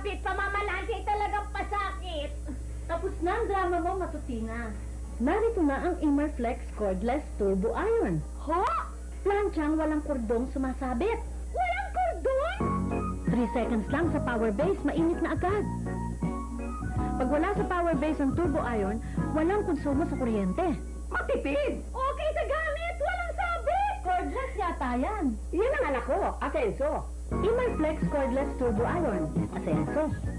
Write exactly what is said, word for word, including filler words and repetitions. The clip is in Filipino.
sabit, pamamalansi talagang pasakit. Tapos na ang drama mo, matutina. Narito na ang Imerflex Cordless Turbo Iron. Ho? Planchang walang kordong sumasabit. Walang kordon? three seconds lang sa power base, mainit na agad. Pag wala sa power base ang Turbo Iron, walang konsumo sa kuryente. Matipid! Okay sa gamit, walang sabit! Cordless yata yan. Yan ang anak ko, Asenso. Imerflex Cordless Turbo Iron. Asenso.